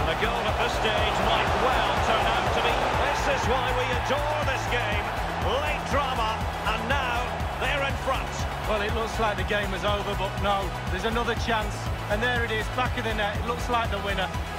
A goal at this stage might well turn out to be. This is why we adore this game. Late drama, and now they're in front. Well, it looks like the game is over, but no, there's another chance. And there it is, back of the net. It looks like the winner.